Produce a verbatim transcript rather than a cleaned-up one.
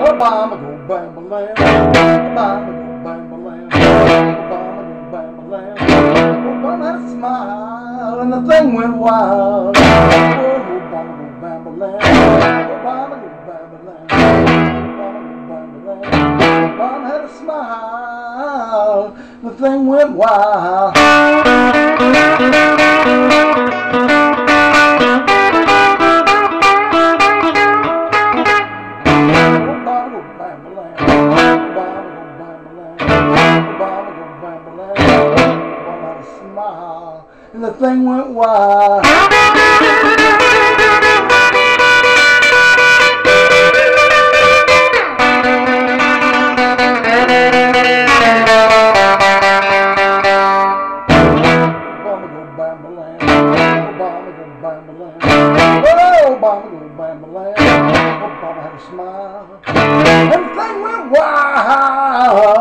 Obama go bambalam, Obama go bambalam, Obama go bambalam. Obama had a smile and the thing went wild. Oh, Obama go bambalam, Obama go bambalam, Obama go bambalam. Obama had a smile, the thing went wild. And the thing went wild. Obama go bambalam, Obama go bambalam, oh, Obama go bambalam. Obama had a smile, and the thing went wild.